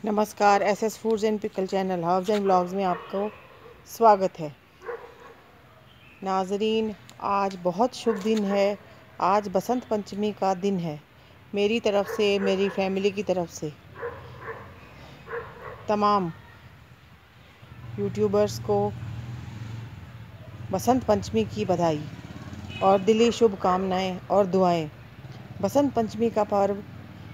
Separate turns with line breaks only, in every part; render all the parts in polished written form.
नमस्कार। SS foods and pickle channel herbs and blogs में आपको स्वागत है। नाजरीन, आज बहुत शुभ दिन है। आज बसंत पंचमी का दिन है। मेरी तरफ से, मेरी फैमिली की तरफ से तमाम यूट्यूबर्स को बसंत पंचमी की बधाई और दिली शुभकामनाएं और दुआएं। बसंत पंचमी का पर्व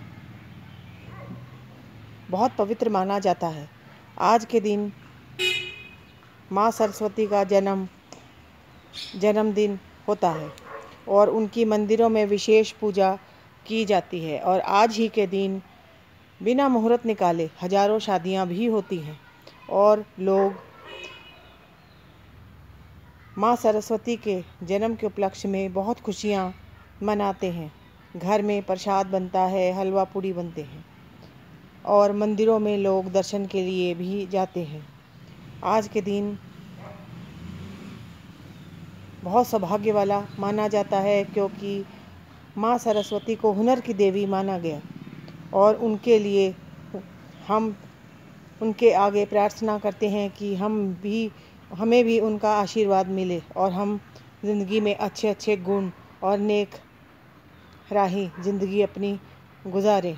बहुत पवित्र माना जाता है। आज के दिन माँ सरस्वती का जन्मदिन होता है और उनकी मंदिरों में विशेष पूजा की जाती है। और आज ही के दिन बिना मुहूर्त निकाले हजारों शादियां भी होती हैं और लोग माँ सरस्वती के जन्म के उपलक्ष्य में बहुत खुशियां मनाते हैं। घर में प्रसाद बनता है, हलवा पूड़ी बनते हैं और मंदिरों में लोग दर्शन के लिए भी जाते हैं। आज के दिन बहुत सौभाग्य वाला माना जाता है, क्योंकि माँ सरस्वती को हुनर की देवी माना गया और उनके लिए हम उनके आगे प्रार्थना करते हैं कि हमें भी उनका आशीर्वाद मिले और हम ज़िंदगी में अच्छे अच्छे गुण और नेक राही ज़िंदगी अपनी गुजारें।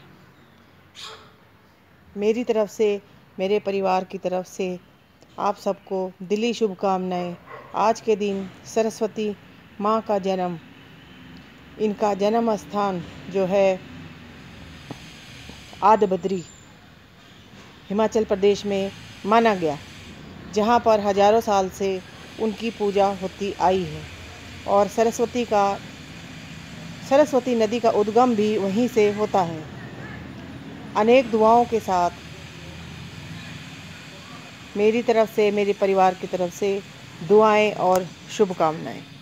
मेरी तरफ से, मेरे परिवार की तरफ से आप सबको दिली शुभकामनाएं। आज के दिन सरस्वती माँ का इनका जन्म स्थान जो है आदिबद्री हिमाचल प्रदेश में माना गया, जहाँ पर हजारों साल से उनकी पूजा होती आई है। और सरस्वती नदी का उद्गम भी वहीं से होता है। अनेक दुआओं के साथ मेरी तरफ से, मेरे परिवार की तरफ से दुआएं और शुभकामनाएं।